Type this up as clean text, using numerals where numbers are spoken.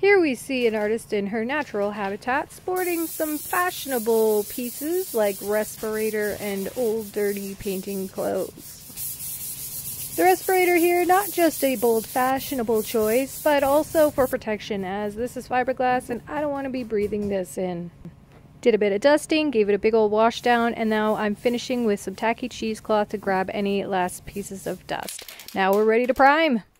Here we see an artist in her natural habitat sporting some fashionable pieces like respirator and old dirty painting clothes. The respirator here, not just a bold fashionable choice, but also for protection, as this is fiberglass and I don't want to be breathing this in. Did a bit of dusting, gave it a big old wash down, and now I'm finishing with some tacky cheesecloth to grab any last pieces of dust. Now we're ready to prime!